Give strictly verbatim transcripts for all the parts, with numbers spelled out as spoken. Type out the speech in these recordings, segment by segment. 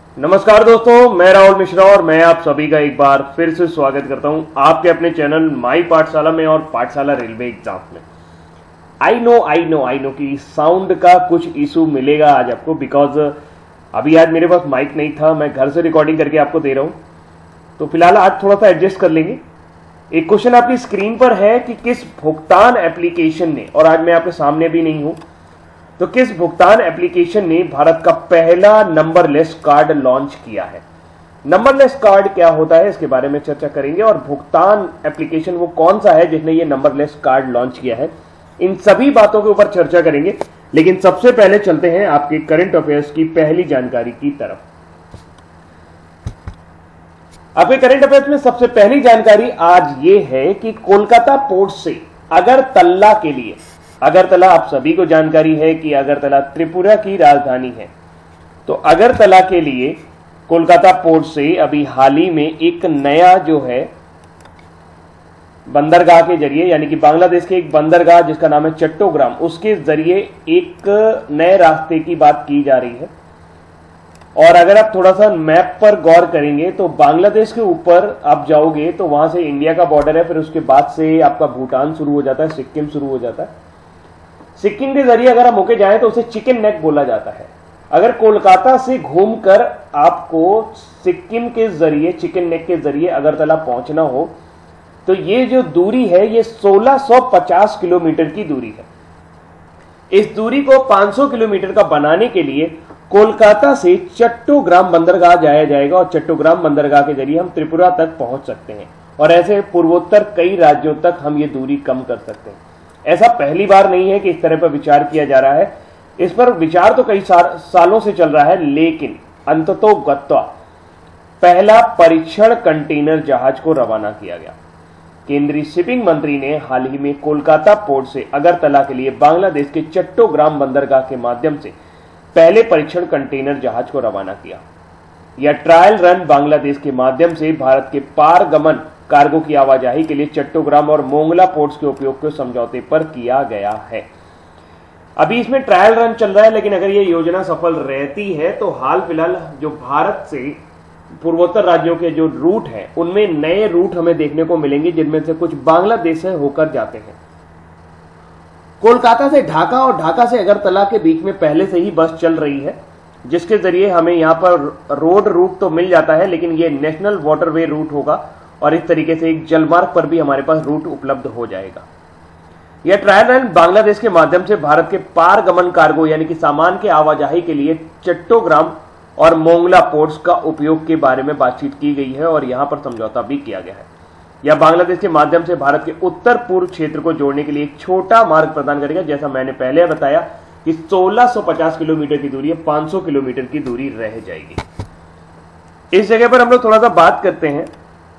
नमस्कार दोस्तों, मैं राहुल मिश्रा और मैं आप सभी का एक बार फिर से स्वागत करता हूं आपके अपने चैनल माई पाठशाला में और पाठशाला रेलवे एग्जाम में। I know I know I know कि साउंड का कुछ इशू मिलेगा आज आपको, बिकॉज अभी आज मेरे पास माइक नहीं था, मैं घर से रिकॉर्डिंग करके आपको दे रहा हूं, तो फिलहाल आज थोड़ा सा एडजस्ट कर लेंगे। एक क्वेश्चन आपकी स्क्रीन पर है कि किस भुगतान एप्लीकेशन ने, और आज मैं आपके सामने भी नहीं हूं, तो किस भुगतान एप्लीकेशन ने भारत का पहला नंबरलेस कार्ड लॉन्च किया है। नंबरलेस कार्ड क्या होता है इसके बारे में चर्चा करेंगे, और भुगतान एप्लीकेशन वो कौन सा है जिसने ये नंबरलेस कार्ड लॉन्च किया है, इन सभी बातों के ऊपर चर्चा करेंगे। लेकिन सबसे पहले चलते हैं आपके करंट अफेयर्स की पहली जानकारी की तरफ। आपके करंट अफेयर्स में सबसे पहली जानकारी आज ये है कि कोलकाता पोर्ट से अगरतला के लिए, अगरतला आप सभी को जानकारी है कि अगरतला त्रिपुरा की राजधानी है, तो अगरतला के लिए कोलकाता पोर्ट से अभी हाल ही में एक नया जो है बंदरगाह के जरिए, यानी कि बांग्लादेश के एक बंदरगाह जिसका नाम है चट्टोग्राम, उसके जरिए एक नए रास्ते की बात की जा रही है। और अगर आप थोड़ा सा मैप पर गौर करेंगे तो बांग्लादेश के ऊपर आप जाओगे तो वहां से इंडिया का बॉर्डर है, फिर उसके बाद से आपका भूटान शुरू हो जाता है, सिक्किम शुरू हो जाता है। सिक्किम के जरिए अगर हम होके जाएं तो उसे चिकन नेक बोला जाता है। अगर कोलकाता से घूमकर आपको सिक्किम के जरिए, चिकन नेक के जरिए अगरतला पहुंचना हो तो ये जो दूरी है ये सोलह सौ पचास किलोमीटर की दूरी है। इस दूरी को पाँच सौ किलोमीटर का बनाने के लिए कोलकाता से चट्टोग्राम बंदरगाह जाया जाएगा, और चट्टोग्राम बंदरगाह के जरिए हम त्रिपुरा तक पहुंच सकते हैं, और ऐसे पूर्वोत्तर कई राज्यों तक हम ये दूरी कम कर सकते हैं। ऐसा पहली बार नहीं है कि इस तरह पर विचार किया जा रहा है, इस पर विचार तो कई सालों से चल रहा है, लेकिन अंततोगत्वा पहला परीक्षण कंटेनर जहाज को रवाना किया गया। केंद्रीय शिपिंग मंत्री ने हाल ही में कोलकाता पोर्ट से अगरतला के लिए बांग्लादेश के चट्टोग्राम बंदरगाह के माध्यम से पहले परीक्षण कंटेनर जहाज को रवाना किया। यह ट्रायल रन बांग्लादेश के माध्यम से भारत के पारगमन कार्गो की आवाजाही के लिए चट्टोग्राम और मोंगला पोर्ट्स के उपयोग के समझौते पर किया गया है। अभी इसमें ट्रायल रन चल रहा है, लेकिन अगर यह योजना सफल रहती है तो हाल फिलहाल जो भारत से पूर्वोत्तर राज्यों के जो रूट हैं उनमें नए रूट हमें देखने को मिलेंगे, जिनमें से कुछ बांग्लादेश से होकर जाते हैं। कोलकाता से ढाका और ढाका से अगरतला के बीच में पहले से ही बस चल रही है, जिसके जरिए हमें यहां पर रोड रूट तो मिल जाता है, लेकिन यह नेशनल वाटरवे रूट होगा, और इस तरीके से एक जलमार्ग पर भी हमारे पास रूट उपलब्ध हो जाएगा। यह ट्रायल रन बांग्लादेश के माध्यम से भारत के पारगमन कार्गो यानी कि सामान के आवाजाही के लिए चट्टोग्राम और मोंगला पोर्ट्स का उपयोग के बारे में बातचीत की गई है, और यहां पर समझौता भी किया गया है। यह बांग्लादेश के माध्यम से भारत के उत्तर पूर्व क्षेत्र को जोड़ने के लिए एक छोटा मार्ग प्रदान करेगा। जैसा मैंने पहले बताया कि सोलह सौ पचास किलोमीटर की दूरी है, पांच सौ किलोमीटर की दूरी रह जाएगी। इस जगह पर हम लोग थोड़ा सा बात करते हैं,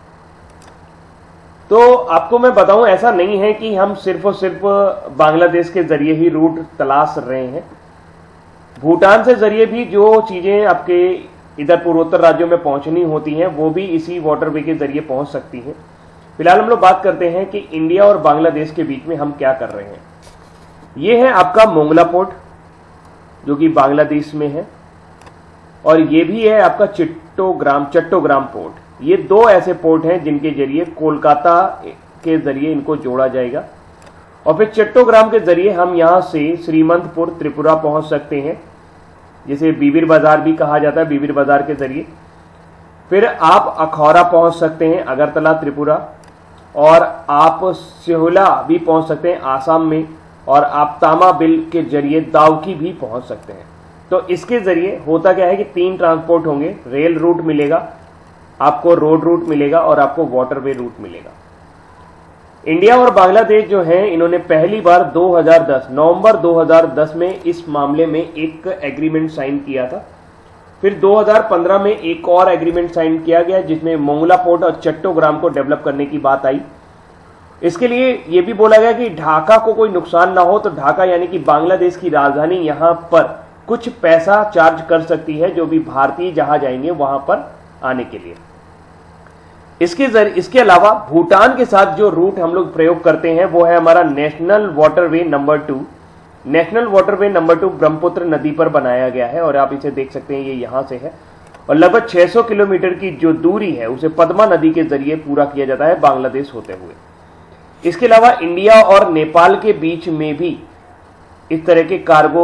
तो आपको मैं बताऊं ऐसा नहीं है कि हम सिर्फ और सिर्फ बांग्लादेश के जरिए ही रूट तलाश रहे हैं। भूटान से जरिए भी जो चीजें आपके इधर पूर्वोत्तर राज्यों में पहुंचनी होती हैं वो भी इसी वाटरवे के जरिए पहुंच सकती हैं। फिलहाल हम लोग बात करते हैं कि इंडिया और बांग्लादेश के बीच में हम क्या कर रहे हैं। ये है आपका मोंगला पोर्ट जो कि बांग्लादेश में है, और ये भी है आपका चट्टोग्राम चट्टोग्राम पोर्ट। ये दो ऐसे पोर्ट हैं जिनके जरिए कोलकाता के जरिए इनको जोड़ा जाएगा, और फिर चट्टोग्राम के जरिए हम यहां से श्रीमंतपुर त्रिपुरा पहुंच सकते हैं, जिसे बीबिर बाजार भी कहा जाता है, बीबिर बाजार के जरिए। फिर आप अखौरा पहुंच सकते हैं अगरतला त्रिपुरा, और आप सिहुला भी पहुंच सकते हैं आसाम में, और आप तामाबिल के जरिए दावकी भी पहुंच सकते हैं। तो इसके जरिए होता क्या है कि तीन ट्रांसपोर्ट होंगे, रेल रूट मिलेगा आपको, रोड रूट मिलेगा, और आपको वाटरवे रूट मिलेगा। इंडिया और बांग्लादेश जो हैं इन्होंने पहली बार दो हज़ार दस नवंबर दो हज़ार दस में इस मामले में एक एग्रीमेंट साइन किया था। फिर दो हज़ार पंद्रह में एक और एग्रीमेंट साइन किया गया जिसमें मोंगला पोर्ट और चट्टोग्राम को डेवलप करने की बात आई। इसके लिए यह भी बोला गया कि ढाका को कोई नुकसान ना हो, तो ढाका यानी कि बांग्लादेश की राजधानी यहां पर कुछ पैसा चार्ज कर सकती है जो भी भारतीय जहाज आएंगे वहां पर आने के लिए। इसके इसके अलावा भूटान के साथ जो रूट हम लोग प्रयोग करते हैं वो है हमारा national waterway number two. National waterway number two Brahmaputra नदी पर बनाया गया है, और आप इसे देख सकते हैं, ये यहां से है, और लगभग छह सौ किलोमीटर की जो दूरी है उसे पद्मा नदी के जरिए पूरा किया जाता है बांग्लादेश होते हुए। इसके अलावा इंडिया और नेपाल के बीच में भी इस तरह के कार्गो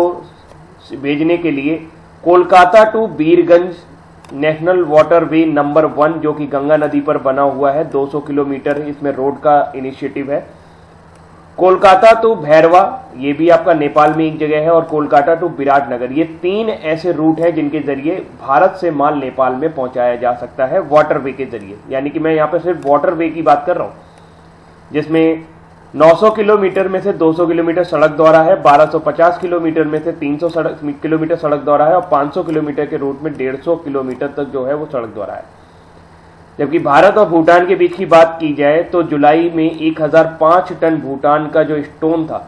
भेजने के लिए Kolkata to Birgunj national waterway number one, जो कि गंगा नदी पर बना हुआ है, दो सौ किलोमीटर इसमें रोड का इनिशिएटिव है। कोलकाता टू भैरवा, ये भी आपका नेपाल में एक जगह है, और कोलकाता टू विराटनगर, ये तीन ऐसे रूट हैं जिनके जरिए भारत से माल नेपाल में पहुंचाया जा सकता है वाटरवे के जरिए। यानी कि मैं यहाँ पे सिर्फ वाटरवे की बात कर रहा हूं, जिसमें नौ सौ किलोमीटर में से दो सौ किलोमीटर सड़क द्वारा है, बारह सौ पचास किलोमीटर में से तीन सौ सड़क किलोमीटर सड़क द्वारा है, और पाँच सौ किलोमीटर के रूट में डेढ़ सौ किलोमीटर तक जो है वो सड़क द्वारा है। जबकि भारत और भूटान के बीच की बात की जाए तो जुलाई में एक हज़ार पाँच टन भूटान का जो स्टोन था,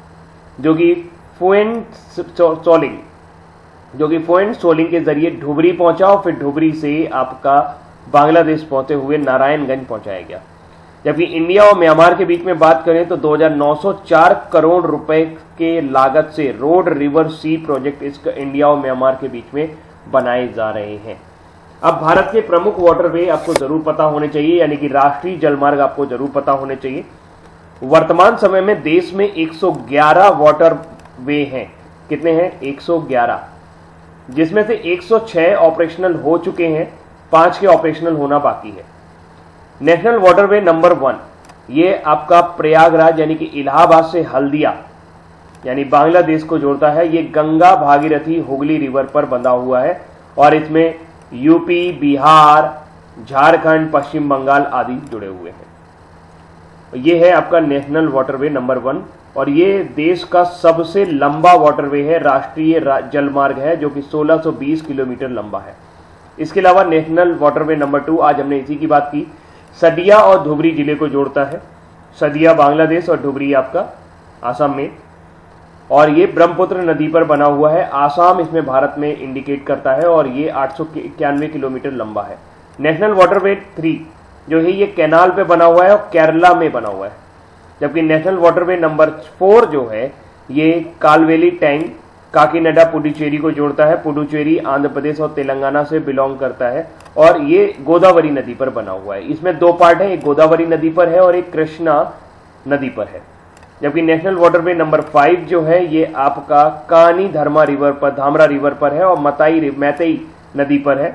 जो कि फोएन सोलिंग जो कि फोएन सोलिंग के जरिए ढुबरी पहुंचा, और फिर ढुबरी से आपका बांग्लादेश पहुंचते हुए नारायणगंज पहुंचाया गया। जबकि इंडिया और म्यांमार के बीच में बात करें तो दो हज़ार नौ सौ चार करोड़ रुपए के लागत से रोड रिवर सी प्रोजेक्ट इस इंडिया और म्यांमार के बीच में बनाए जा रहे हैं। अब भारत के प्रमुख वाटरवे आपको जरूर पता होने चाहिए, यानी कि राष्ट्रीय जलमार्ग आपको जरूर पता होने चाहिए। वर्तमान समय में देश में एक सौ ग्यारह वाटरवे हैं। कितने हैं? एक सौ ग्यारह, जिसमें से एक सौ छह ऑपरेशनल हो चुके हैं, पांच के ऑपरेशनल होना बाकी है। नेशनल वाटरवे नंबर वन, ये आपका प्रयागराज यानी कि इलाहाबाद से हल्दिया यानी बांग्लादेश को जोड़ता है। ये गंगा भागीरथी हुगली रिवर पर बंधा हुआ है, और इसमें यूपी, बिहार, झारखंड, पश्चिम बंगाल आदि जुड़े हुए हैं। ये है आपका नेशनल वाटरवे नंबर वन, और ये देश का सबसे लंबा वाटरवे है, राष्ट्रीय जलमार्ग है, जो कि सोलह सौ बीस किलोमीटर लंबा है। इसके अलावा नेशनल वाटरवे नंबर टू, आज हमने इसी की बात की, सदिया और धुबरी जिले को जोड़ता है। सदिया बांग्लादेश और धुबरी आपका आसाम में, और ये ब्रह्मपुत्र नदी पर बना हुआ है। आसाम इसमें भारत में इंडिकेट करता है, और ये आठ सौ इक्यानवे किलोमीटर लंबा है। नेशनल वाटरवे थ्री जो है ये कैनाल पे बना हुआ है और केरला में बना हुआ है। जबकि नेशनल वाटरवे नंबर फोर जो है ये कालवेली टैंक काकीनाडा पुडुचेरी को जोड़ता है। पुडुचेरी आंध्र प्रदेश और तेलंगाना से बिलोंग करता है, और ये गोदावरी नदी पर बना हुआ है। इसमें दो पार्ट है, एक गोदावरी नदी पर है और एक कृष्णा नदी पर है। जबकि नेशनल वाटरवे नंबर फाइव जो है ये आपका कानी धर्मा रिवर पर, धामरा रिवर पर है, और मताई मैतई नदी पर है,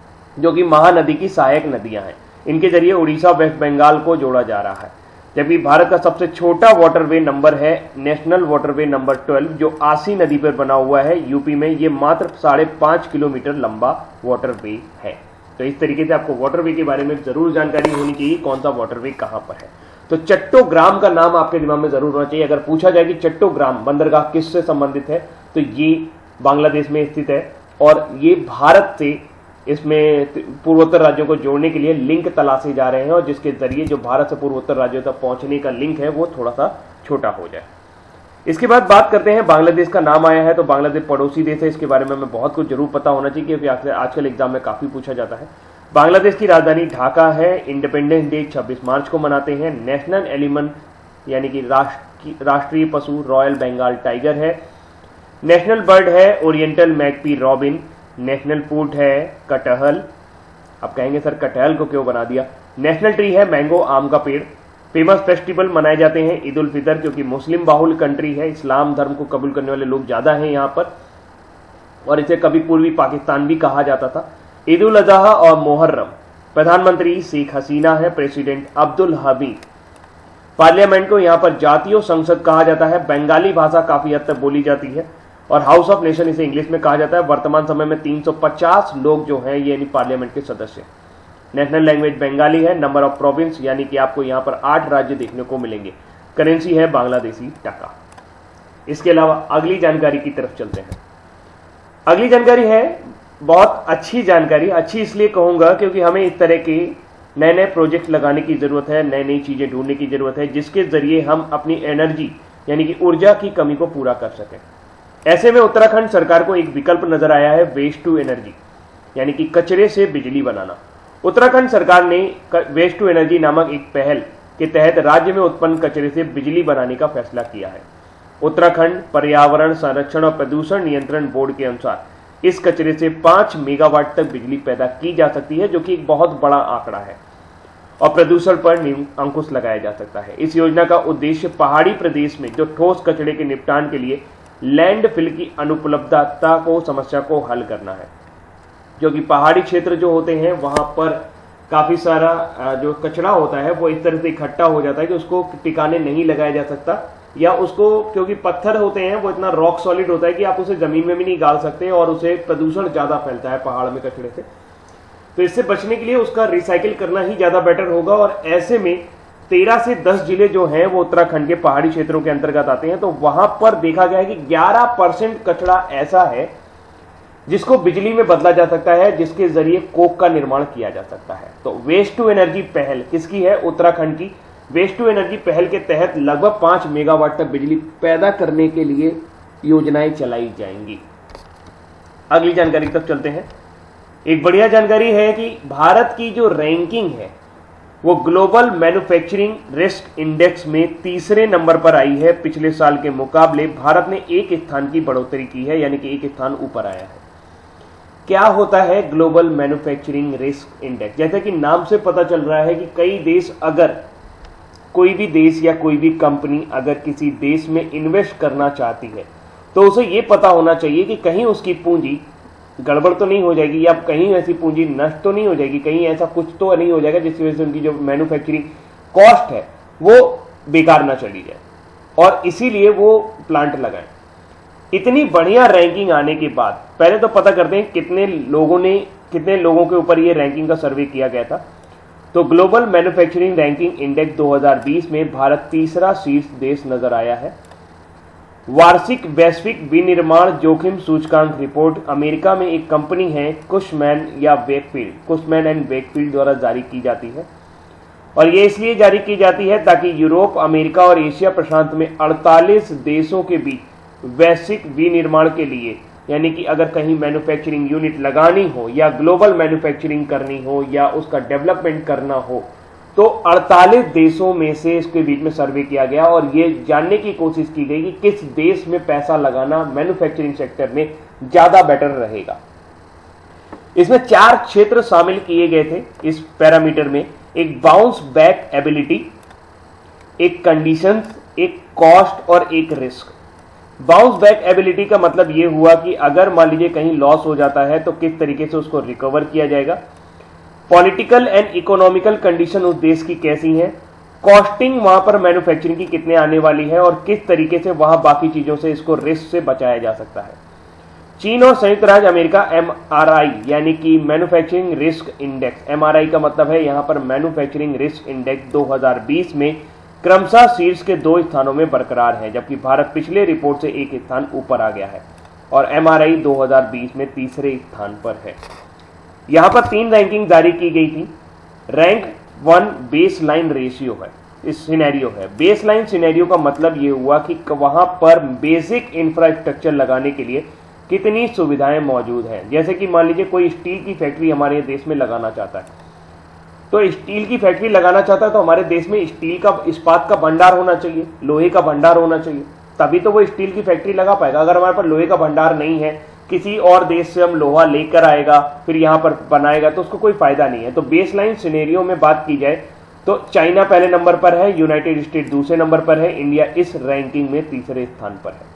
जो कि महानदी की सहायक नदियां हैं। इनके जरिए उड़ीसा, वेस्ट बंगाल को जोड़ा जा रहा है। जबकि भारत का सबसे छोटा वाटरवे नंबर है नेशनल वाटरवे नंबर ट्वेल्व, जो आसी नदी पर बना हुआ है यूपी में। ये मात्र साढ़े पांच किलोमीटर लंबा वाटरवे है। तो इस तरीके से आपको वाटरवे के बारे में जरूर जानकारी होनी चाहिए, कौन सा वाटरवे कहां पर है। तो चट्टोग्राम का नाम आपके दिमाग में जरूर होना चाहिए। अगर पूछा जाए कि चट्टोग्राम बंदरगाह किससे संबंधित है, तो ये बांग्लादेश में स्थित है, और ये भारत से इसमें पूर्वोत्तर राज्यों को जोड़ने के लिए लिंक तलाशे जा रहे हैं, और जिसके जरिए जो भारत से पूर्वोत्तर राज्यों तक पहुंचने का लिंक है वो थोड़ा सा छोटा हो जाए। इसके बाद बात करते हैं, बांग्लादेश का नाम आया है तो बांग्लादेश पड़ोसी देश है, इसके बारे में हमें बहुत कुछ जरूर पता होना चाहिए, क्योंकि आजकल एग्जाम में काफी पूछा जाता है। बांग्लादेश की राजधानी ढाका है। इंडिपेंडेंस डे छब्बीस मार्च को मनाते हैं। नेशनल एनिमल यानी कि राष्ट्रीय पशु रॉयल बंगाल टाइगर है। नेशनल बर्ड है oriental magpie robin. National food है कटहल। आप कहेंगे सर कटहल को क्यों बना दिया? नेशनल ट्री है मैंगो, आम का पेड़। फेमस फेस्टिवल मनाए जाते हैं ईद उल फितर, क्योंकि मुस्लिम बाहुल कंट्री है, इस्लाम धर्म को कबूल करने वाले लोग ज्यादा हैं यहाँ पर, और इसे कभी पूर्वी पाकिस्तान भी कहा जाता था। ईद उल अजहा और मुहर्रम। प्रधानमंत्री शेख हसीना है, प्रेसिडेंट अब्दुल हमीद। पार्लियामेंट को यहाँ पर जातीय संसद कहा जाता है। बंगाली भाषा काफी हद तक बोली जाती है, और हाउस ऑफ नेशन इसे इंग्लिश में कहा जाता है। वर्तमान समय में तीन सौ पचास लोग जो हैं ये पार्लियामेंट के सदस्य। नेशनल लैंग्वेज बंगाली है। नंबर ऑफ प्रोविंस यानी कि आपको यहाँ पर आठ राज्य देखने को मिलेंगे। करेंसी है बांग्लादेशी टका। इसके अलावा अगली जानकारी की तरफ चलते हैं। अगली जानकारी है बहुत अच्छी जानकारी। अच्छी इसलिए कहूंगा क्योंकि हमें इस तरह के नए नए प्रोजेक्ट लगाने की जरूरत है, नई नई चीजें ढूंढने की जरूरत है, जिसके जरिए हम अपनी एनर्जी यानी कि ऊर्जा की कमी को पूरा कर सकें। ऐसे में उत्तराखंड सरकार को एक विकल्प नजर आया है, वेस्ट टू एनर्जी यानी कि कचरे से बिजली बनाना। उत्तराखंड सरकार ने वेस्ट टू एनर्जी नामक एक पहल के तहत राज्य में उत्पन्न कचरे से बिजली बनाने का फैसला किया है। उत्तराखंड पर्यावरण संरक्षण और प्रदूषण नियंत्रण बोर्ड के अनुसार इस कचरे से पांच मेगावाट तक बिजली पैदा की जा सकती है, जो कि एक बहुत बड़ा आंकड़ा है, और प्रदूषण पर अंकुश लगाया जा सकता है। इस योजना का उद्देश्य पहाड़ी प्रदेश में जो ठोस कचरे के निपटान के लिए लैंडफिल की अनुपलब्धता को समस्या को हल करना है, जो कि पहाड़ी क्षेत्र जो होते हैं वहां पर काफी सारा जो कचरा होता है वो इस तरह से इकट्ठा हो जाता है कि उसको टिकाने नहीं लगाया जा सकता, या उसको, क्योंकि पत्थर होते हैं वो इतना रॉक सॉलिड होता है कि आप उसे जमीन में भी नहीं गाड़ सकते, और उसे प्रदूषण ज्यादा फैलता है पहाड़ में कचरे से। तो इससे बचने के लिए उसका रिसाइकिल करना ही ज्यादा बेटर होगा। और ऐसे में तेरह से दस जिले जो हैं वो उत्तराखंड के पहाड़ी क्षेत्रों के अंतर्गत आते हैं, तो वहां पर देखा गया है कि ग्यारह परसेंट कचरा ऐसा है जिसको बिजली में बदला जा सकता है, जिसके जरिए कोक का निर्माण किया जा सकता है। तो वेस्ट टू एनर्जी पहल किसकी है? उत्तराखंड की। वेस्ट टू एनर्जी पहल के तहत लगभग पांच मेगावाट तक बिजली पैदा करने के लिए योजनाएं चलाई जाएंगी। अगली जानकारी तक चलते हैं। एक बढ़िया जानकारी है कि भारत की जो रैंकिंग है वो ग्लोबल मैन्युफैक्चरिंग रिस्क इंडेक्स में तीसरे नंबर पर आई है। पिछले साल के मुकाबले भारत ने एक स्थान की बढ़ोतरी की है, यानी कि एक स्थान ऊपर आया है। क्या होता है ग्लोबल मैन्युफैक्चरिंग रिस्क इंडेक्स? जैसे कि नाम से पता चल रहा है कि कई देश, अगर कोई भी देश या कोई भी कंपनी अगर किसी देश में इन्वेस्ट करना चाहती है तो उसे यह पता होना चाहिए कि कहीं उसकी पूंजी गड़बड़ तो नहीं हो जाएगी, या कहीं ऐसी पूंजी नष्ट तो नहीं हो जाएगी, कहीं ऐसा कुछ तो नहीं हो जाएगा जिसकी वजह से उनकी जो मैन्युफैक्चरिंग कॉस्ट है वो बेकार ना चली जाए, और इसीलिए वो प्लांट लगाएं। इतनी बढ़िया रैंकिंग आने के बाद पहले तो पता करते हैं कितने लोगों ने कितने लोगों के ऊपर ये रैंकिंग का सर्वे किया गया था। तो ग्लोबल मैन्युफैक्चरिंग रैंकिंग इंडेक्स दो हज़ार बीस में भारत तीसरा शीर्ष देश नजर आया है। वार्षिक वैश्विक विनिर्माण जोखिम सूचकांक रिपोर्ट अमेरिका में एक कंपनी है कुशमैन या वेकफील्ड कुशमैन एंड वेकफील्ड द्वारा जारी की जाती है, और ये इसलिए जारी की जाती है ताकि यूरोप, अमेरिका और एशिया प्रशांत में अड़तालीस देशों के बीच वैश्विक विनिर्माण के लिए, यानी कि अगर कहीं मैन्युफैक्चरिंग यूनिट लगानी हो या ग्लोबल मैन्युफैक्चरिंग करनी हो या उसका डेवलपमेंट करना हो, तो अड़तालीस देशों में से इसके बीच में सर्वे किया गया और ये जानने की कोशिश की गई कि किस देश में पैसा लगाना मैन्युफैक्चरिंग सेक्टर में ज्यादा बेटर रहेगा। इसमें चार क्षेत्र शामिल किए गए थे इस पैरामीटर में। एक बाउंस बैक एबिलिटी, एक कंडीशंस, एक कॉस्ट और एक रिस्क। बाउंस बैक एबिलिटी का मतलब यह हुआ कि अगर मान लीजिए कहीं लॉस हो जाता है तो किस तरीके से उसको रिकवर किया जाएगा। पॉलिटिकल एंड इकोनॉमिकल कंडीशन उस देश की कैसी है, कॉस्टिंग वहां पर मैन्युफैक्चरिंग की कितने आने वाली है, और किस तरीके से वहां बाकी चीजों से इसको रिस्क से बचाया जा सकता है। चीन और संयुक्त राज्य अमेरिका एम आर आई यानी कि manufacturing risk index, M R I का मतलब है यहां पर मैन्युफैक्चरिंग रिस्क इंडेक्स दो हज़ार बीस में क्रमशः शीर्ष के दो स्थानों में बरकरार है, जबकि भारत पिछले रिपोर्ट से एक स्थान ऊपर आ गया है और एम आर आई दो हज़ार बीस में तीसरे स्थान पर है। यहां पर तीन रैंकिंग जारी की गई थी। Rank one base line ratio है, इस सिनेरियो है। बेस लाइन सिनेरियो का मतलब यह हुआ कि वहां पर बेसिक इंफ्रास्ट्रक्चर लगाने के लिए कितनी सुविधाएं मौजूद हैं। जैसे कि मान लीजिए कोई स्टील की फैक्ट्री हमारे देश में लगाना चाहता है, तो स्टील की फैक्ट्री लगाना चाहता है तो हमारे देश में स्टील का, इस्पात का भंडार होना चाहिए, लोहे का भंडार होना चाहिए, तभी तो वो स्टील की फैक्ट्री लगा पाएगा। अगर हमारे पास लोहे का भंडार नहीं है, किसी और देश से हम लोहा लेकर आएगा फिर यहां पर बनाएगा, तो उसको कोई फायदा नहीं है। तो बेसलाइन सिनेरियो में बात की जाए तो चाइना पहले नंबर पर है, यूनाइटेड स्टेट दूसरे नंबर पर है, इंडिया इस रैंकिंग में तीसरे स्थान पर है।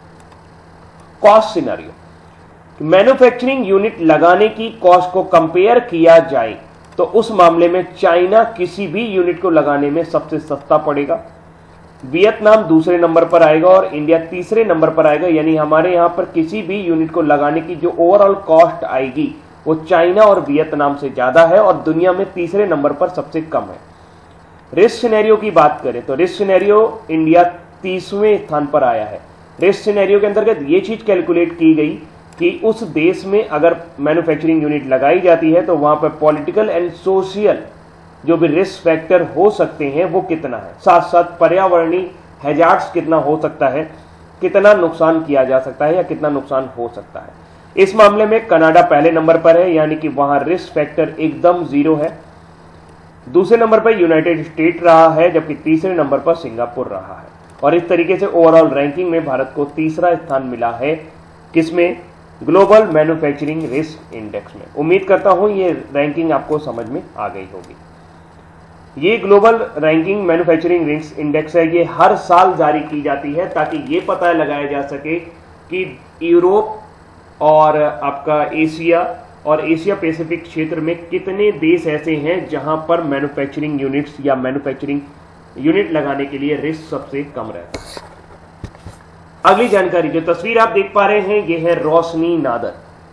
कॉस्ट सिनेरियो, मैन्युफैक्चरिंग यूनिट लगाने की कॉस्ट को कंपेयर किया जाए तो उस मामले में चाइना किसी भी यूनिट को लगाने में सबसे सस्ता पड़ेगा, वियतनाम दूसरे नंबर पर आएगा और इंडिया तीसरे नंबर पर आएगा। यानी हमारे यहां पर किसी भी यूनिट को लगाने की जो ओवरऑल कॉस्ट आएगी वो चाइना और वियतनाम से ज्यादा है और दुनिया में तीसरे नंबर पर सबसे कम है। रिस्क सिनेरियो की बात करें तो रिस्क सिनेरियो इंडिया तीसवें स्थान पर आया है। रिस्क सिनेरियो के अंतर्गत ये चीज कैलकुलेट की गई कि उस देश में अगर मैन्युफैक्चरिंग यूनिट लगाई जाती है तो वहां पर पॉलिटिकल एंड सोशल जो भी रिस्क फैक्टर हो सकते हैं वो कितना है, साथ साथ पर्यावरणीय हैजार्ड्स कितना हो सकता है, कितना नुकसान किया जा सकता है या कितना नुकसान हो सकता है। इस मामले में कनाडा पहले नंबर पर है, यानी कि वहां रिस्क फैक्टर एकदम जीरो है। दूसरे नंबर पर यूनाइटेड स्टेट रहा है, जबकि तीसरे नंबर पर सिंगापुर रहा है। और इस तरीके से ओवरऑल रैंकिंग में भारत को तीसरा स्थान मिला है, किसमें? ग्लोबल मैन्युफैक्चरिंग रिस्क इंडेक्स में। उम्मीद करता हूं ये रैंकिंग आपको समझ में आ गई होगी। ये global ranking manufacturing risk index है, ये हर साल जारी की जाती है ताकि ये पता लगाया जा सके कि यूरोप और आपका एशिया और एशिया पैसिफिक क्षेत्र में कितने देश ऐसे हैं जहां पर मैन्युफैक्चरिंग यूनिट्स या मैन्युफैक्चरिंग यूनिट लगाने के लिए रिस्क सबसे कम रहता है। अगली जानकारी, जो तस्वीर आप देख पा रहे हैं, ये है Roshni Nadar.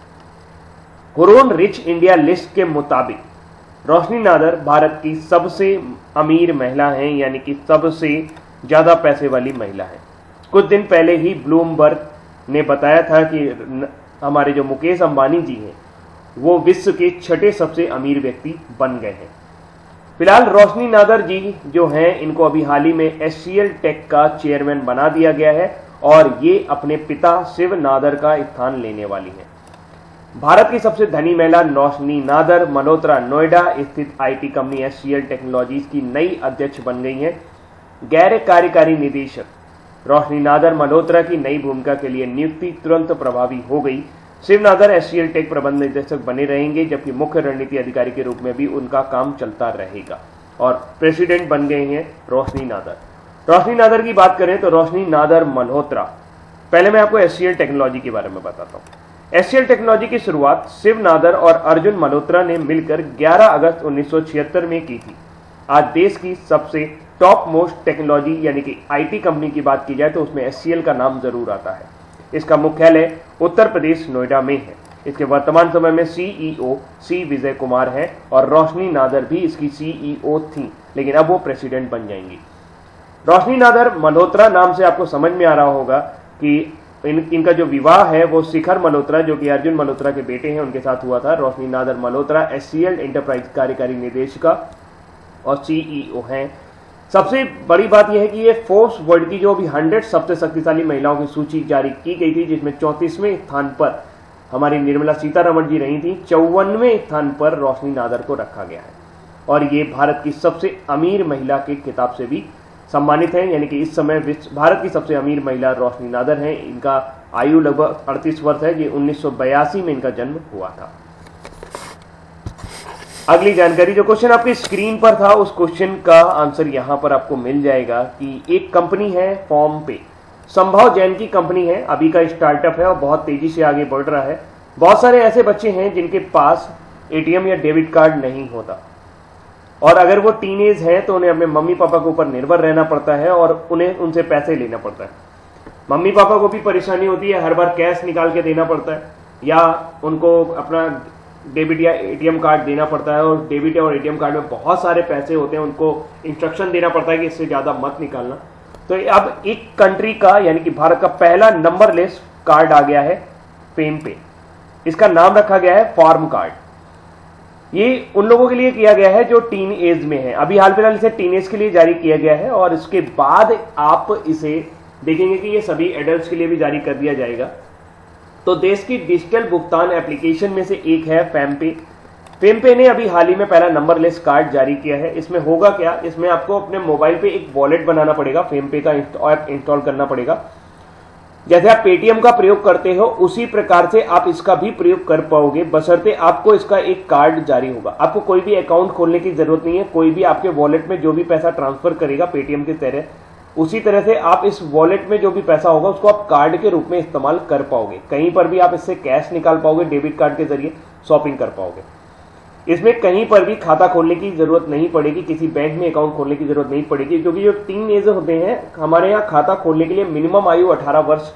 Hurun rich India list के मुताबिक रोशनी नादर भारत की सबसे अमीर महिला हैं, यानी कि सबसे ज्यादा पैसे वाली महिला है। कुछ दिन पहले ही ब्लूमबर्ग ने बताया था कि हमारे जो मुकेश अंबानी जी हैं वो विश्व के छठे सबसे अमीर व्यक्ति बन गए हैं। फिलहाल रोशनी नादर जी जो हैं, इनको अभी हाल ही में एचसीएल टेक का चेयरमैन बना दिया गया है और ये अपने पिता शिव नादर का स्थान लेने वाली हैं। भारत की सबसे धनी महिला रोशनी नादर मल्होत्रा नोएडा स्थित आईटी कंपनी एचसीएल टेक्नोलॉजीज की नई अध्यक्ष बन गई हैं। गैर कार्यकारी निदेशक रोशनी नादर मल्होत्रा की नई भूमिका के लिए नियुक्ति तुरंत प्रभावी हो गई। शिव नादर एचसीएल टेक प्रबंध निदेशक बने रहेंगे, जबकि मुख्य रणनीति अधिकारी के रूप में भी उनका काम चलता रहेगा और प्रेसिडेंट बन गए हैं रोशनी नादर। रोशनी नादर की बात करें तो रोशनी नादर मल्होत्रा, पहले मैं आपको एचसीएल टेक्नोलॉजी के बारे में बताता हूं। एचसीएल टेक्नोलॉजी की शुरुआत शिव नादर और अर्जुन मल्होत्रा ने मिलकर ग्यारह अगस्त उन्नीस सौ छिहत्तर में की थी। आज देश की सबसे टॉप मोस्ट टेक्नोलॉजी यानी कि आईटी कंपनी की बात की जाए तो उसमें एचसीएल का नाम जरूर आता है। इसका मुख्यालय उत्तर प्रदेश नोएडा में है। इसके वर्तमान समय में सीईओ सी विजय कुमार हैं और रोशनी नादर भी इसकी सीईओ थी, लेकिन अब वो प्रेसिडेंट बन जाएंगी। रोशनी नादर मल्होत्रा नाम से आपको समझ में आ रहा होगा कि इन, इनका जो विवाह है वो शिखर मल्होत्रा जो कि अर्जुन मल्होत्रा के बेटे हैं उनके साथ हुआ था। रोशनी नादर मल्होत्रा एचसीएल एंटरप्राइज कार्यकारी निदेशिका और सीईओ हैं। सबसे बड़ी बात यह है कि ये फोर्ब्स वर्ल्ड की जो अभी हंड्रेड सबसे शक्तिशाली महिलाओं की सूची जारी की गई थी, जिसमें चौंतीसवें स्थान पर हमारी निर्मला सीतारमण जी रही थी, चौवनवें स्थान पर रोशनी नादर को रखा गया है और ये भारत की सबसे अमीर महिला के खिताब से भी सम्मानित हैं। यानी कि इस समय भारत की सबसे अमीर महिला रोशनी नादर हैं। इनका आयु लगभग अड़तीस वर्ष है। ये उन्नीस सौ बयासी में इनका जन्म हुआ था। अगली जानकारी, जो क्वेश्चन आपकी स्क्रीन पर था उस क्वेश्चन का आंसर यहां पर आपको मिल जाएगा कि एक कंपनी है फॉर्म पे, संभव जैन की कंपनी है, अभी का स्टार्टअप है और बहुत तेजी से आगे बढ़ रहा है। बहुत सारे ऐसे बच्चे हैं जिनके पास एटीएम या डेबिट कार्ड नहीं होता और अगर वो टीनेज है तो उन्हें अपने मम्मी पापा के ऊपर निर्भर रहना पड़ता है और उन्हें उनसे पैसे लेना पड़ता है। मम्मी पापा को भी परेशानी होती है, हर बार कैश निकाल के देना पड़ता है या उनको अपना डेबिट या एटीएम कार्ड देना पड़ता है और डेबिट और एटीएम कार्ड में बहुत सारे पैसे होते हैं, उनको इंस्ट्रक्शन देना पड़ता है कि इससे ज्यादा मत निकालना। तो अब एक कंट्री का यानी कि भारत का पहला नंबरलेस कार्ड आ गया है फेम पे। इसका नाम रखा गया है फार्म कार्ड। ये उन लोगों के लिए किया गया है जो टीन एज में है। अभी हाल फिलहाल इसे टीन एज के लिए जारी किया गया है और इसके बाद आप इसे देखेंगे कि ये सभी एडल्ट्स के लिए भी जारी कर दिया जाएगा। तो देश की डिजिटल भुगतान एप्लीकेशन में से एक है फेमपे। फेमपे ने अभी हाल ही में पहला नंबरलेस कार्ड जारी किया है। इसमें होगा क्या, इसमें आपको अपने मोबाइल पे एक वॉलेट बनाना पड़ेगा, फेमपे का ऐप इंस्टॉल करना पड़ेगा। जैसे आप पेटीएम का प्रयोग करते हो उसी प्रकार से आप इसका भी प्रयोग कर पाओगे, बशर्ते आपको इसका एक कार्ड जारी होगा। आपको कोई भी अकाउंट खोलने की जरूरत नहीं है। कोई भी आपके वॉलेट में जो भी पैसा ट्रांसफर करेगा पेटीएम की तरह, उसी तरह से आप इस वॉलेट में जो भी पैसा होगा उसको आप कार्ड के रूप में इस्तेमाल कर पाओगे। कहीं पर भी आप इससे कैश निकाल पाओगे, डेबिट कार्ड के जरिए शॉपिंग कर पाओगे। इसमें कहीं पर भी खाता खोलने की जरूरत नहीं पड़ेगी, किसी बैंक में अकाउंट खोलने की जरूरत नहीं पड़ेगी, क्योंकि जो टीन एज होते हैं हमारे यहाँ खाता खोलने के लिए मिनिमम आयु अठारह वर्ष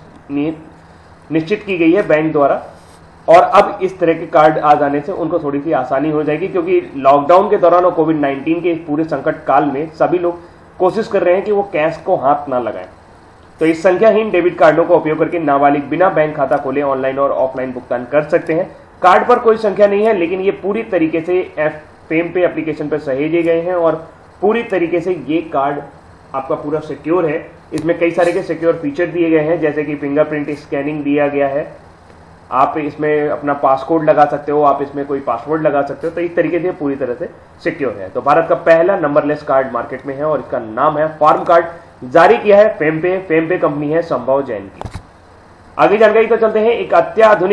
निश्चित की गई है बैंक द्वारा। और अब इस तरह के कार्ड आ जाने से उनको थोड़ी सी आसानी हो जाएगी, क्योंकि लॉकडाउन के दौरान और कोविड नाइन्टीन के पूरे संकट काल में सभी लोग कोशिश कर रहे हैं कि वो कैश को हाथ ना लगाएं। तो इस संख्याहीन डेबिट कार्डों का उपयोग करके नाबालिग बिना बैंक खाता खोले ऑनलाइन और ऑफलाइन भुगतान कर सकते हैं। कार्ड पर कोई संख्या नहीं है, लेकिन ये पूरी तरीके से फेमपे एप्लीकेशन पर सहेजे गए हैं और पूरी तरीके से ये कार्ड आपका पूरा सिक्योर है। इसमें कई सारे के सिक्योर फीचर दिए गए हैं, जैसे कि फिंगरप्रिंट स्कैनिंग दिया गया है, आप इसमें अपना पासकोड लगा सकते हो, आप इसमें कोई पासवर्ड लगा सकते हो। तो इस तरीके से पूरी तरह से सिक्योर है। तो भारत का पहला नंबरलेस कार्ड मार्केट में है और इसका नाम है फार्म कार्ड। जारी किया है फेमपे। फेमपे कंपनी है संभव जैन की। आगे जानकारी तो चलते हैं एक अत्याधुनिक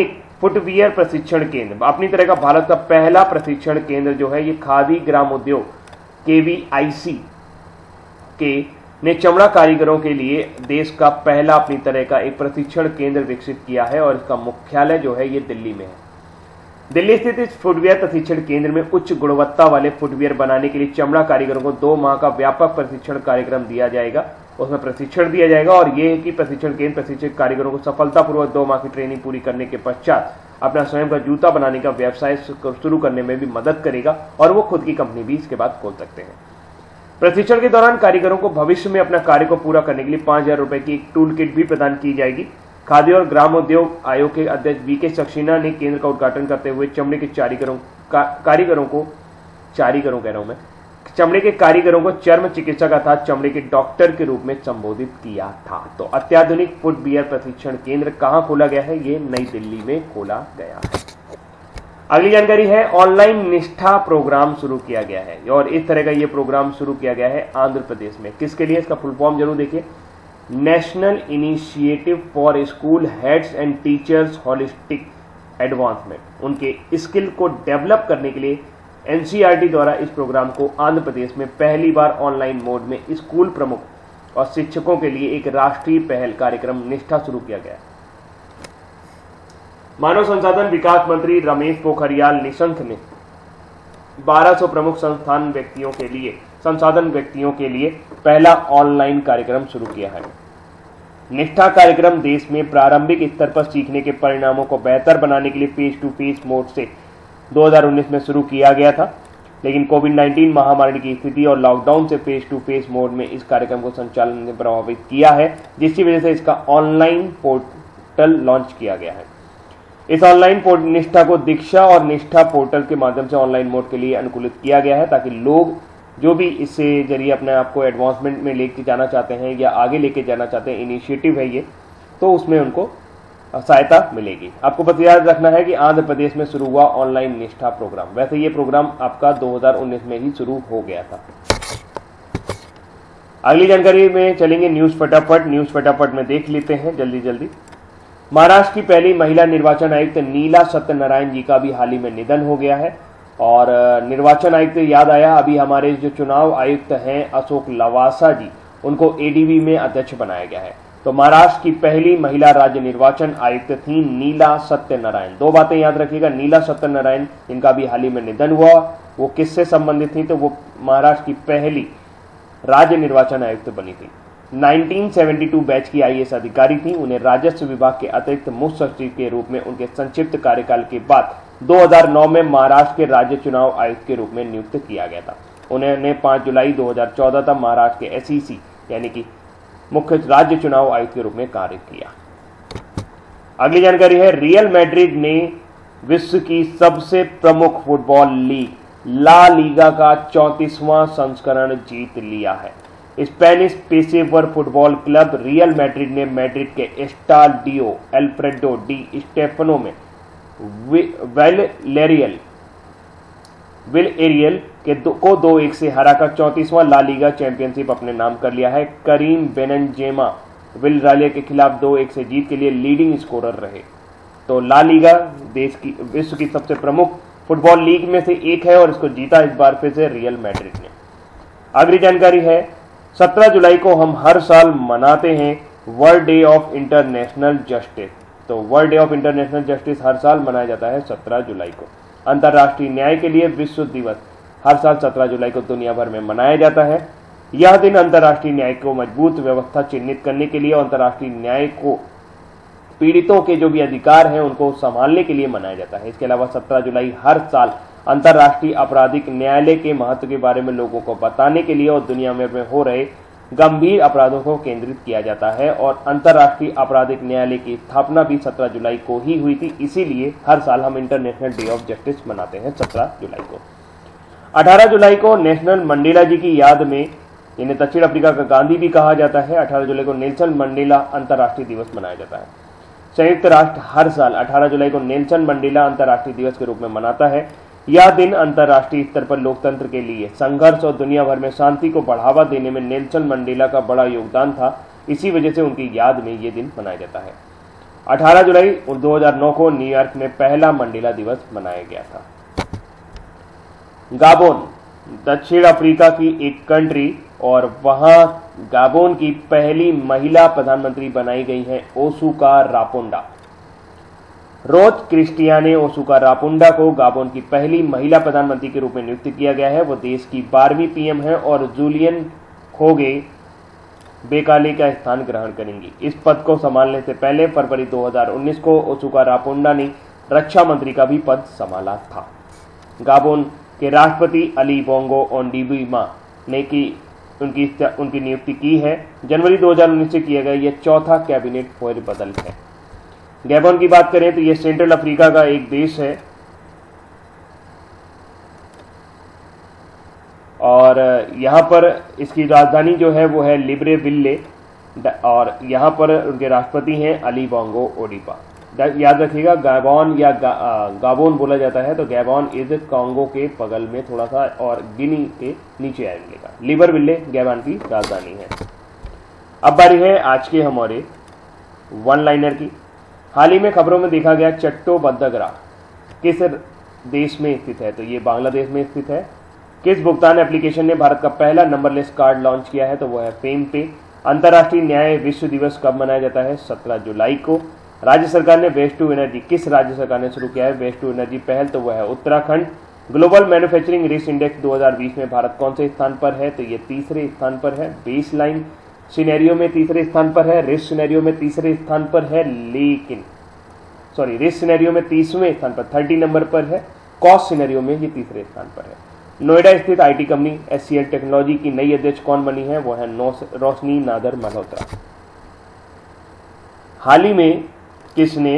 फुटवियर प्रशिक्षण केंद्र, अपनी तरह का भारत का पहला प्रशिक्षण केंद्र जो है ये खादी ग्राम उद्योग के वी आई सी के ने चमड़ा कारीगरों के लिए देश का पहला अपनी तरह का एक प्रशिक्षण केंद्र विकसित किया है और इसका मुख्यालय जो है ये दिल्ली में है। दिल्ली स्थित इस फुटवियर प्रशिक्षण केंद्र में उच्च गुणवत्ता वाले फुटवियर बनाने के लिए चमड़ा कारीगरों को दो माह का व्यापक प्रशिक्षण कार्यक्रम दिया जाएगा, उसमें प्रशिक्षण दिया जाएगा और यह है कि प्रशिक्षण केंद्र प्रशिक्षित कारीगरों को सफलतापूर्वक दो माह की ट्रेनिंग पूरी करने के पश्चात अपना स्वयं का जूता बनाने का व्यवसाय शुरू करने में भी मदद करेगा और वो खुद की कंपनी भी इसके बाद खोल सकते हैं। प्रशिक्षण के दौरान कारीगरों को भविष्य में अपना कार्य को पूरा करने के लिए पांच हजार रुपए की एक टूल किट भी प्रदान की जाएगी। खादी और ग्राम उद्योग आयोग के अध्यक्ष वी के सक्सेना ने केंद्र का उद्घाटन करते हुए चमड़े के कारीगरों का, कारीगरों को कारीगरों कह रहा हूं मैं चमड़े के कारीगरों को चर्म चिकित्सक अर्थात चमड़े के डॉक्टर के रूप में संबोधित किया था। तो अत्याधुनिक फुटवियर प्रशिक्षण केंद्र कहां खोला गया है? ये नई दिल्ली में खोला गया है। अगली जानकारी है ऑनलाइन निष्ठा प्रोग्राम शुरू किया गया है और इस तरह का ये प्रोग्राम शुरू किया गया है आंध्र प्रदेश में। किसके लिए? इसका फुल फॉर्म जरूर देखिए, national initiative for school heads and teachers holistic advancement. उनके स्किल को डेवलप करने के लिए एन सी आर टी द्वारा इस प्रोग्राम को आंध्र प्रदेश में पहली बार ऑनलाइन मोड में स्कूल प्रमुख और शिक्षकों के लिए एक राष्ट्रीय पहल कार्यक्रम निष्ठा शुरू किया गया। मानव संसाधन विकास मंत्री रमेश पोखरियाल निशंक ने बारह सौ प्रमुख संस्थान व्यक्तियों के लिए संसाधन व्यक्तियों के लिए पहला ऑनलाइन कार्यक्रम शुरू किया है। निष्ठा कार्यक्रम देश में प्रारंभिक स्तर पर सीखने के परिणामों को बेहतर बनाने के लिए फेस टू फेस मोड से दो हज़ार उन्नीस में शुरू किया गया था, लेकिन कोविड नाइन्टीन महामारी की स्थिति और लॉकडाउन से फेस टू फेस मोड में इस कार्यक्रम को संचालन ने प्रभावित किया है, जिसकी वजह से इसका ऑनलाइन पोर्टल लॉन्च किया गया है। इस ऑनलाइन निष्ठा को दीक्षा और निष्ठा पोर्टल के माध्यम से ऑनलाइन मोड के लिए अनुकूलित किया गया है ताकि लोग जो भी इससे जरिए अपने आप को एडवांसमेंट में लेके जाना चाहते हैं या आगे लेके जाना चाहते हैं, इनिशिएटिव है ये, तो उसमें उनको सहायता मिलेगी। आपको बस याद रखना है कि आंध्र प्रदेश में शुरू हुआ ऑनलाइन निष्ठा प्रोग्राम। वैसे ये प्रोग्राम आपका दो हज़ार उन्नीस में ही शुरू हो गया था। अगली जानकारी में चलेंगे न्यूज फटाफट। न्यूज फटाफट में देख लेते हैं जल्दी जल्दी। महाराष्ट्र की पहली महिला निर्वाचन आयुक्त नीला सत्यनारायण जी का भी हाल ही में निधन हो गया है और निर्वाचन आयुक्त याद आया, अभी हमारे जो चुनाव आयुक्त हैं अशोक लवासा जी, उनको ए डी बी में अध्यक्ष बनाया गया है। तो महाराष्ट्र की पहली महिला राज्य निर्वाचन आयुक्त थी नीला सत्यनारायण। दो बातें याद रखिएगा, नीला सत्यनारायण जिनका भी हाल ही में निधन हुआ, वो किससे संबंधित थी? तो वो महाराष्ट्र की पहली राज्य निर्वाचन आयुक्त बनी थी। उन्नीस सौ बहत्तर बैच की आई ए एस अधिकारी थी। उन्हें राजस्व विभाग के अतिरिक्त मुख्य सचिव के रूप में उनके संक्षिप्त कार्यकाल के बाद दो हज़ार नौ में महाराष्ट्र के राज्य चुनाव आयुक्त के रूप में नियुक्त किया गया था। उन्होंने पाँच जुलाई दो हज़ार चौदह तक महाराष्ट्र के एस ई सी यानी कि मुख्य राज्य चुनाव आयुक्त के रूप में कार्य किया। अगली जानकारी है, रियल मैड्रिड ने विश्व की सबसे प्रमुख फुटबॉल लीग ला लीगा का चौंतीसवां संस्करण जीत लिया है। स्पेनिश पेशेवर फुटबॉल क्लब रियल मैड्रिड ने मैड्रिड के एस्टाडियो एल्फ्रेडो डी स्टेफनो में वेलेरियल विल एरियल के दो, को दो एक से हराकर चौंतीसवां ला लीगा चैंपियनशिप अपने नाम कर लिया है। करीम बेनजेमा विलरालिया के खिलाफ दो एक से जीत के लिए लीडिंग स्कोरर रहे। तो ला लीगा देश की विश्व की सबसे प्रमुख फुटबॉल लीग में से एक है और इसको जीता इस बार फिर से रियल मैड्रिड ने। अगली जानकारी है, सत्रह जुलाई को हम हर साल मनाते हैं world day of international justice. तो world day of international justice हर साल मनाया जाता है सत्रह जुलाई को। अंतर्राष्ट्रीय न्याय के लिए विश्व दिवस हर साल सत्रह जुलाई को दुनिया भर में मनाया जाता है। यह दिन अंतर्राष्ट्रीय न्याय को मजबूत व्यवस्था चिन्हित करने के लिए और अंतर्राष्ट्रीय न्याय को पीड़ितों के जो भी अधिकार हैं उनको संभालने के लिए मनाया जाता है। इसके अलावा सत्रह जुलाई हर साल अंतर्राष्ट्रीय आपराधिक न्यायालय के महत्व के बारे में लोगों को बताने के लिए और दुनिया में हो रहे गंभीर अपराधों को केंद्रित किया जाता है। और अंतर्राष्ट्रीय आपराधिक न्यायालय की स्थापना भी सत्रह जुलाई को ही हुई थी, इसीलिए हर साल हम इंटरनेशनल डे ऑफ जस्टिस मनाते हैं सत्रह जुलाई को। अठारह जुलाई को नेशनल मंडेला जी की याद में, इन्हें दक्षिण अफ्रीका का गांधी भी कहा जाता है, अठारह जुलाई को नेल्सन मंडेला अंतर्राष्ट्रीय दिवस मनाया जाता है। संयुक्त राष्ट्र हर साल अठारह जुलाई को नेल्सन मंडेला अंतर्राष्ट्रीय दिवस के रूप में मनाता है। यह दिन अंतर्राष्ट्रीय स्तर पर लोकतंत्र के लिए संघर्ष और दुनिया भर में शांति को बढ़ावा देने में नेल्सन मंडेला का बड़ा योगदान था। इसी वजह से उनकी याद में ये दिन मनाया जाता है। अठारह जुलाई दो हज़ार नौ को न्यूयॉर्क में पहला मंडेला दिवस मनाया गया था। गाबोन दक्षिण अफ्रीका की एक कंट्री और वहां गाबोन की पहली महिला प्रधानमंत्री बनाई गई है ओसुका रापोंडा। रोज क्रिस्टिया ने ओसुका रापोंडा को गाबोन की पहली महिला प्रधानमंत्री के रूप में नियुक्त किया गया है। वो देश की बारहवीं पीएम है और जूलियन खोगे बेकाले का स्थान ग्रहण करेंगी। इस पद को संभालने से पहले फरवरी दो हज़ार उन्नीस को ओसुका रापोंडा ने रक्षा मंत्री का भी पद संभाला था। गाबोन के राष्ट्रपति अली बोंगो ओंडीबीमा ने की उनकी उनकी नियुक्ति की है। जनवरी दो हज़ार उन्नीस से किया गया यह चौथा कैबिनेट फेरबदल है। गैबोन की बात करें तो यह सेंट्रल अफ्रीका का एक देश है और यहां पर इसकी राजधानी जो है वो है लिब्रेविल्ले और यहां पर उनके राष्ट्रपति हैं अली बोंगो ओडिपा। याद रखिएगा गैबोन या गा, गाबोन बोला जाता है तो गैबोन इज कांगो के बगल में थोड़ा सा और गिनी के नीचे आ मिलेगा। लिब्रेविल्ले गैबोन की राजधानी है। अब बारी है आज के हमारे वन लाइनर की। हाल ही में खबरों में देखा गया चट्टो बद्दगरा किस देश में स्थित है, तो ये बांग्लादेश में स्थित है। किस भुगतान एप्लीकेशन ने भारत का पहला नंबरलेस कार्ड लॉन्च किया है, तो वो है फेम पे। अंतर्राष्ट्रीय न्याय विश्व दिवस कब मनाया जाता है, सत्रह जुलाई को। राज्य सरकार ने वेस्ट टू एनर्जी किस राज्य सरकार ने शुरू किया है वेस्ट टू एनर्जी पहल, तो वह है Uttarakhand. Global manufacturing risk index दो हज़ार बीस में भारत कौन से स्थान पर है, तो ये तीसरे स्थान पर है। बेस लाइन सिनेरियो में तीसरे स्थान पर है, रिस्क सिनेरियो में तीसरे स्थान पर है, लेकिन सॉरी रिस्क सिनेरियो में तीसवें स्थान पर थर्टी नंबर पर है। कॉस्ट सिनेरियो में ये तीसरे स्थान पर है। नोएडा स्थित आईटी कंपनी एचसीएल टेक्नोलॉजी की नई अध्यक्ष कौन बनी है, वो है रोशनी नादर मल्होत्रा। हाल ही में किसने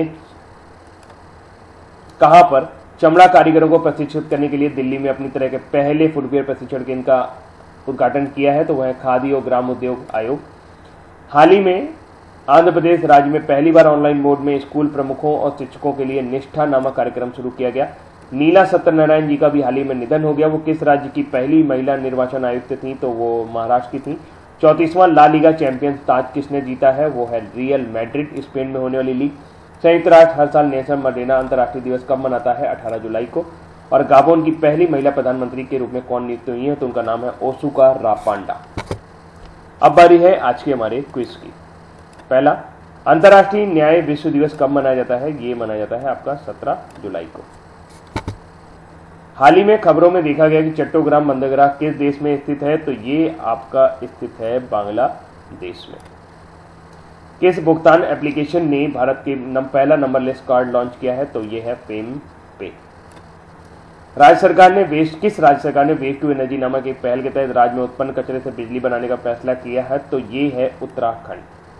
कहां पर चमड़ा कारीगरों को प्रशिक्षित करने के लिए दिल्ली में अपनी तरह के पहले फुटवेयर प्रशिक्षण केंद्र का उद्घाटन किया है, तो वह है खादी और ग्राम उद्योग आयोग। हाल ही में आंध्र प्रदेश राज्य में पहली बार ऑनलाइन मोड में स्कूल प्रमुखों और शिक्षकों के लिए निष्ठा नामक कार्यक्रम शुरू किया गया। नीला सत्यनारायण जी का भी हाल ही में निधन हो गया। वो किस राज्य की पहली महिला निर्वाचन आयुक्त थी, तो वो महाराष्ट्र की थी। चौंतीसवां ला लीगा चैंपियंस ताज किसने जीता है, वो है रियल मैड्रिड, स्पेन में होने वाली लीग। संयुक्त राष्ट्र हर साल नेल्सन मंडेला अंतर्राष्ट्रीय दिवस कब मनाता है, अठारह जुलाई को। और गाबोन की पहली महिला प्रधानमंत्री के रूप में कौन नियुक्त हुई है, तो उनका नाम है ओसुका रापांडा। अब बारी है आज के हमारे क्विज की। पहला, अंतर्राष्ट्रीय न्याय विश्व दिवस कब मनाया जाता है, ये मनाया जाता है आपका सत्रह जुलाई को। हाल ही में खबरों में देखा गया कि चट्टोग्राम बंदरगाह किस देश में स्थित है, तो ये आपका स्थित है बांग्लादेश में। किस भुगतान एप्लीकेशन ने भारत के नम, पहला नंबरलेस कार्ड लॉन्च किया है, तो ये है फेम पे। राज्य सरकार ने वेस्ट किस राज्य सरकार ने वेस्ट टू एनर्जी नामक एक पहल के तहत राज्य में उत्पन्न कचरे से बिजली बनाने का फैसला किया है, तो ये है Uttarakhand.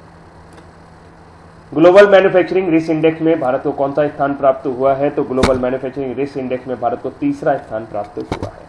Global manufacturing risk index में भारत को कौन सा स्थान प्राप्त हुआ है, तो ग्लोबल मैन्युफैक्चरिंग रिस्क इंडेक्स में भारत को तीसरा स्थान प्राप्त हुआ है।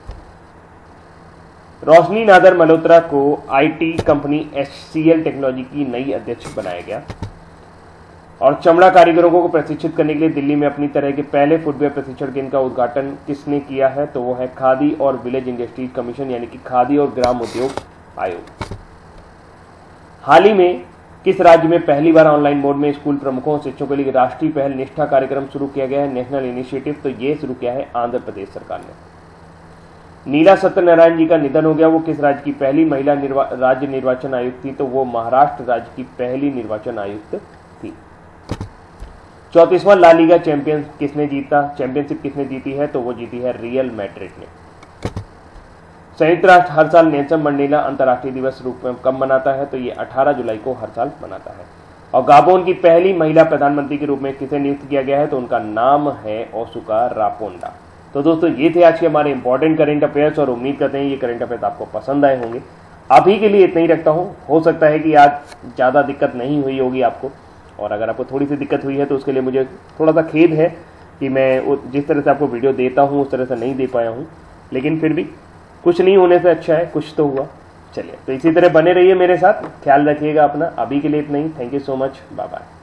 रोशनी नादर मल्होत्रा को आईटी कंपनी एचसीएल टेक्नोलॉजी की नई अध्यक्ष बनाया गया। और चमड़ा कारीगरों को प्रशिक्षित करने के लिए दिल्ली में अपनी तरह के पहले फुटवेयर प्रशिक्षण केंद्र का उद्घाटन किसने किया है, तो वो है खादी और विलेज इंडस्ट्रीज कमीशन यानी कि खादी और ग्राम उद्योग आयोग। हाल ही में किस राज्य में पहली बार ऑनलाइन मोड में स्कूल प्रमुखों और शिक्षकों के लिए राष्ट्रीय पहल निष्ठा कार्यक्रम शुरू किया गया है, नेशनल इनिशिएटिव, तो ये शुरू किया है आंध्र प्रदेश सरकार ने। नीला सत्यनारायण जी का निधन हो गया। वो किस राज्य की पहली महिला निर्वा, राज्य निर्वाचन आयुक्त थी, तो वो महाराष्ट्र राज्य की पहली निर्वाचन आयुक्त थी। चौंतीसवां ला लीगा चैंपियन किसने जीता चैंपियनशिप किसने जीती है, तो वो जीती है रियल मैड्रिड ने। संयुक्त राष्ट्र हर साल नेल्सन मंडेला अंतर्राष्ट्रीय दिवस रूप में कब मनाता है, तो ये अठारह जुलाई को हर साल मनाता है। और गाबोन की पहली महिला प्रधानमंत्री के रूप में किसे नियुक्त किया गया है, तो उनका नाम है ओसुका रापोंडा। तो दोस्तों ये थे आज के हमारे इंपॉर्टेंट करंट अफेयर्स और उम्मीद करते हैं ये करंट अफेयर्स आपको पसंद आए होंगे। अभी के लिए इतना ही रखता हूँ, हो सकता है कि आज ज़्यादा दिक्कत नहीं हुई होगी आपको, और अगर आपको थोड़ी सी दिक्कत हुई है तो उसके लिए मुझे थोड़ा सा खेद है कि मैं जिस तरह से आपको वीडियो देता हूँ उस तरह से नहीं दे पाया हूँ, लेकिन फिर भी कुछ नहीं होने से अच्छा है, कुछ तो हुआ। चलिए, तो इसी तरह बने रहिए मेरे साथ, ख्याल रखिएगा अपना। अभी के लिए इतना ही, thank you so much, bye bye.